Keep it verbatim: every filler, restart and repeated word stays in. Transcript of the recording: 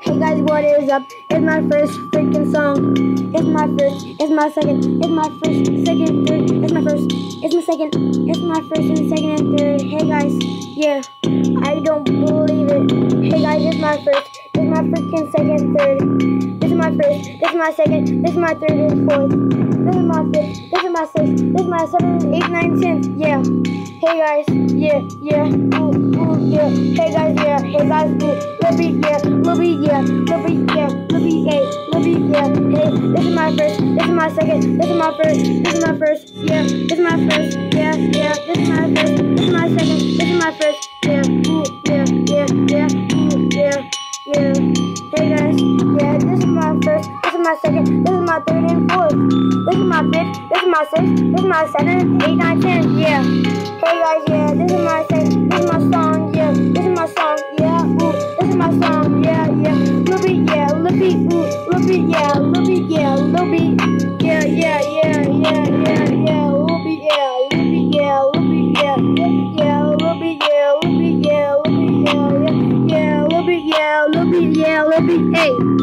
Hey guys, what is up? It's my first freaking song. It's my first, it's my second, it's my first, second, third, it's my first, it's my second, it's my first and second and third. Hey guys, yeah, I don't believe it. Hey guys, it's my first, it's my freaking second, third. This is my first, this is my second, this is my third and fourth. This is my fifth, this is my sixth, this is my seventh, eighth, ninth, tenth. Yeah. Hey guys, yeah, yeah, ooh, ooh, yeah. Hey guys, yeah, hey guys, ooh, lil beat, yeah, lil beat, yeah, lil beat, yeah, lil beat, hey, lil beat, yeah. Hey, this is my first, this is my second, this is my first, this is my first, yeah, this is my first, yeah, yeah, this is my first, this is my second, this is my first, yeah, ooh, yeah, yeah, yeah, ooh, yeah, yeah. Hey guys, yeah, this is my first, this is my second, this is my third and fourth, this is my fifth, this is my sixth, this is my seventh, eighth, ninth, tenth, yeah. Hey guys, yeah, this is my second, this is my song, yeah, this is my song, yeah, ooh, this is my song, yeah, yeah, lil beat, yeah, lil beat, ooh, lil beat, yeah, lil beat, yeah, lil beat, yeah, yeah, yeah, yeah, yeah, yeah, lil beat, yeah, lil beat, yeah, lil beat, yeah, lil beat, yeah, lil beat, yeah, lil beat, yeah, lil beat, yeah, yeah, lil beat, yeah, lil beat, yeah, lil beat, hey.